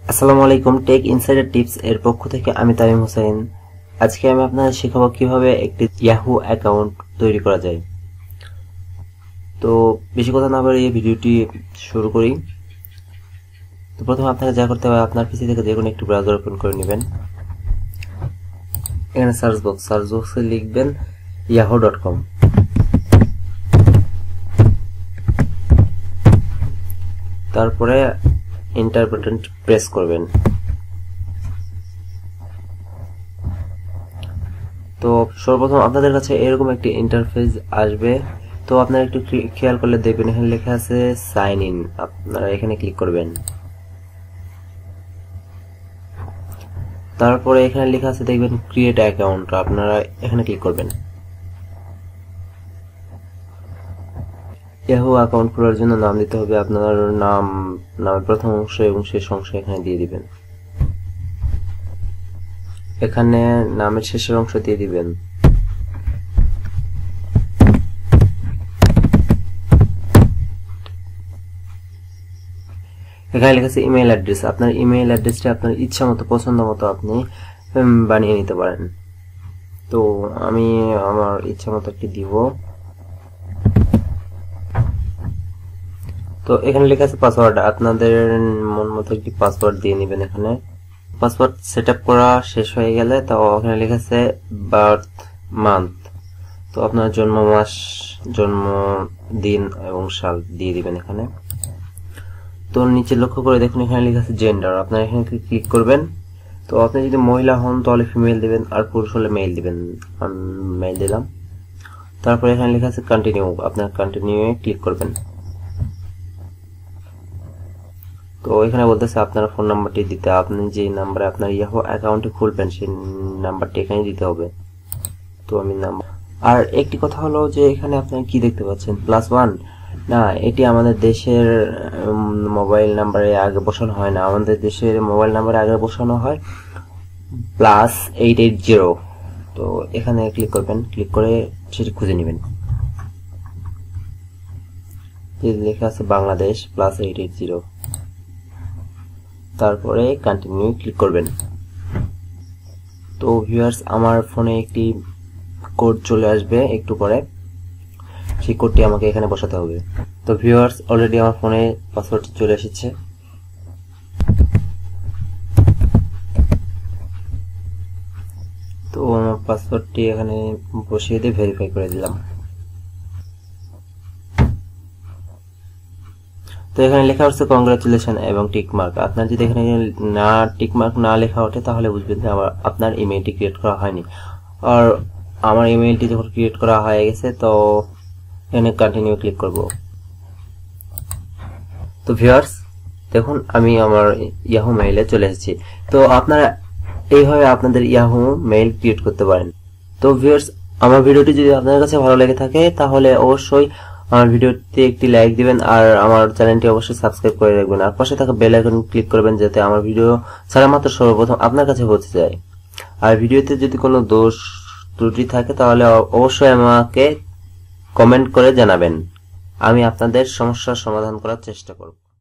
আসসালামু আলাইকুম, take insider tips এর পক্ষ থেকে আমি তামিম হোসেন। আজকে আমি আপনাদের শেখাবো কিভাবে একটি ইয়াহু অ্যাকাউন্ট তৈরি করা যায়। তো বেশি কথা না বাড়িয়ে ভিডিওটি শুরু করি। তো প্রথমে আপনাকে যা করতে হবে, আপনার পিসি থেকে যে কোনো একটি ব্রাউজার ওপেন করে নেবেন। এখানে সার্চ বক্সে লিখবেন yahoo.com। তারপরে এন্টার বাটন প্রেস করবেন। তো সর্বপ্রথম আপনাদের কাছে এরকম একটি ইন্টারফেস আসবে। তো আপনারা একটু খেয়াল করলে দেখবেন এখানে লেখা আছে সাইন ইন। আপনারা এখানে ক্লিক করবেন। তারপরে এখানে লেখা আছে দেখবেন ক্রিয়েট অ্যাকাউন্ট, আপনারা এখানে ক্লিক করবেন। ইয়াহু অ্যাকাউন্ট খোলার জন্য নাম দিতে হবে। আপনার নামের প্রথম অংশ এবং শেষ অংশ এখানে দিয়ে দিবেন। এখানে নামের শেষের অংশ দিয়ে দিবেন। এখানে লেখা আছে ইমেইল অ্যাড্রেস। আপনার ইমেইল অ্যাড্রেসটা আপনার ইচ্ছা মতো পছন্দ মতো আপনি বানিয়ে নিতে পারেন। তো আমি আমার ইচ্ছা মতো একটি দিব। তো এখানে লেখা আছে পাসওয়ার্ড। আপনাদের মন মতো একটি পাসওয়ার্ড দিয়ে নেবেন। এখানে পাসওয়ার্ড সেট আপ করা শেষ হয়ে গেলে তো এখানে লেখা আছে বার্থ মান্থ। তো আপনার জন্ম মাস, জন্ম দিন এবং সাল দিয়ে দিবেন এখানে। তো নিচে লক্ষ্য করে দেখুন এখানে লেখা আছে জেন্ডার। আপনারা এখানে ক্লিক করবেন। তো আপনি যদি মহিলা হন তাহলে ফিমেল দিবেন, আর পুরুষ হলে মেল দিবেন। মেল দিলাম। তারপরে এখানে লেখা আছে কন্টিনিউ। আপনার কন্টিনিউ এ ক্লিক করবেন। তো এখানে বলতেছে আপনার ফোন নাম্বারটি দিতে। আপনি যে নাম্বারে আপনার ইয়াহু অ্যাকাউন্টে খুলবেন সেই নাম্বারটি এখানে দিতে হবে। তো আমি নাম্বার, আর একটি কথা হলো যে এখানে আপনারা কি দেখতে পাচ্ছেন +1 না, এটি আমাদের দেশের মোবাইল নাম্বারে আগে বসানো হয় না। আমাদের দেশের মোবাইল নাম্বারে আগে বসানো হয় +880। তো এখানে ক্লিক করবেন। ক্লিক করে সেটি খুঁজে নেবেন। লেখা আছে বাংলাদেশ +880। তারপরে কন্টিনিউ ক্লিক করবেন। তো ভিউয়ার্স, আমার ফোনে একটি কোড চলে আসবে একটু পরে। সেই কোডটি আমাকে এখানে বসাতে হবে। তো ভিউয়ার্স, অলরেডি আমার ফোনে পাসওয়ার্ডটি চলে এসেছে। তো আমার পাসওয়ার্ডটি এখানে বসিয়ে দিয়ে ভেরিফাই করে দিলাম। তো এখানে লেখা হচ্ছে কংগ্রাচুলেশন এবং টিকমার্ক। আপনার যদি এখানে টিকমার্ক না লেখা ওঠে তাহলে বুঝবেন যে আপনার ইমেইলটি ক্রিয়েট করা হয়নি। আর আমার ইমেইলটি যখন ক্রিয়েট করা হয়ে গেছে তো এখানে কন্টিনিউ ক্লিক করব। তো ভিউয়ার্স দেখুন আমি আমার ইয়াহু মেইলে চলে এসেছি। তো আপনারা এইভাবে আপনাদের ইয়াহু মেইল ক্রিয়েট করতে পারেন। তো ভিউয়ার্স, আমার ভিডিওটি যদি আপনাদের কাছে ভালো লেগে থাকে তাহলে অবশ্যই আমার ভিডিওতে একটি লাইক দিবেন, আর আমার চ্যানেলটি অবশ্যই সাবস্ক্রাইব করে রাখবেন, আর পাশে থাকা বেল আইকন ক্লিক করবেন যাতে আমার ভিডিও ছাড়া মাত্র সর্বপ্রথম আপনার কাছে পৌঁছে যায়। আর ভিডিওতে যদি কোনো দোষ ত্রুটি থাকে তাহলে অবশ্যই আমাকে কমেন্ট করে জানাবেন। আমি আপনাদের সমস্যার সমাধান করার চেষ্টা করব।